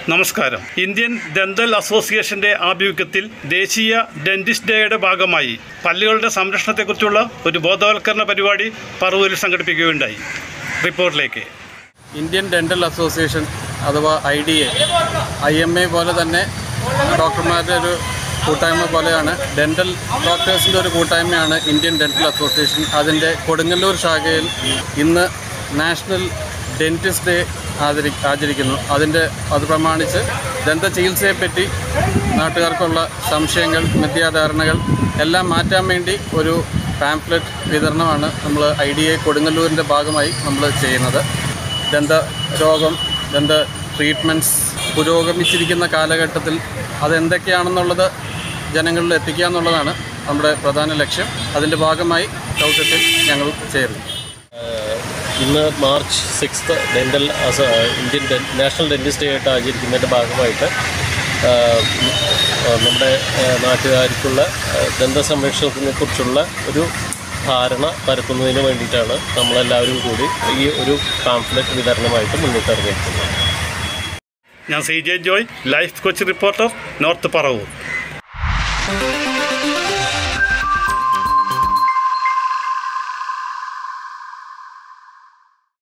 നമസ്കാരം. Indian dental അസോസിയേഷന്റെ ആഭിമുഖ്യത്തിൽ ദേശീയ ഡെന്റിസ്റ്റ് ഡേയുടെ ഭാഗമായി പല്ലുകളുടെ സംരക്ഷണത്തെക്കുറിച്ചുള്ള ഒരു ബോധവൽക്കരണ പരിപാടി പറവൂരിൽ സംഘടിപ്പിക്കുകയുണ്ടായി. റിപ്പോർട്ടിലേക്ക്. ഇന്ത്യൻ ഡെന്റൽ അസോസിയേഷൻ അഥവാ IDA, IMA പോലെ തന്നെ ഡോക്ടർമാരുടെ ഒരു കൂട്ടായ്മ പോലെയാണ് ഡെന്റൽ ഡോക്ടേഴ്സിൻ്റെ ഒരു കൂട്ടായ്മയാണ് ഇന്ത്യൻ ഡെന്റൽ അസോസിയേഷൻ. അതിൻ്റെ കൊടുങ്ങല്ലൂർ ശാഖയിൽ ഇന്ന് നാഷണൽ ഡെന്റിസ്റ്റ് ഡേ ആചരിക്കുന്നു. അത് പ്രമാണിച്ച് ദന്ത ചികിത്സയെപ്പറ്റി നാട്ടുകാർക്കുള്ള സംശയങ്ങൾ, മിഥ്യാധാരണകൾ എല്ലാം മാറ്റാൻ വേണ്ടി ഒരു പാംഫ്ലെറ്റ് വിതരണമാണ് നമ്മൾ IDA കൊടുങ്ങല്ലൂരിൻ്റെ ഭാഗമായി നമ്മൾ ചെയ്യുന്നത്. ദന്ത ട്രീറ്റ്മെൻറ്റ്സ് പുരോഗമിച്ചിരിക്കുന്ന കാലഘട്ടത്തിൽ അതെന്തൊക്കെയാണെന്നുള്ളത് ജനങ്ങളിൽ എത്തിക്കുക എന്നുള്ളതാണ് നമ്മുടെ പ്രധാന ലക്ഷ്യം. അതിൻ്റെ ഭാഗമായി ദൗത്യത്തിൽ ഞങ്ങൾ ചേർന്നു. ഇന്ന് March 6 Indian national dentist day ആയിട്ട് ആചരിക്കുന്നതിൻ്റെ ഭാഗമായിട്ട് നമ്മുടെ നാട്ടുകാർക്കുള്ള ദന്ത സംരക്ഷണത്തിനെ കുറിച്ചുള്ള ഒരു ധാരണ പരത്തുന്നതിന് വേണ്ടിയിട്ടാണ് നമ്മളെല്ലാവരും കൂടി ഈ ഒരു പാംഫ്ലെറ്റ് വിതരണമായിട്ട് മുന്നിട്ട് ഇറങ്ങിയിരിക്കുന്നത്. ഞാൻ CJ Joy, life coach reporter, north Paravur.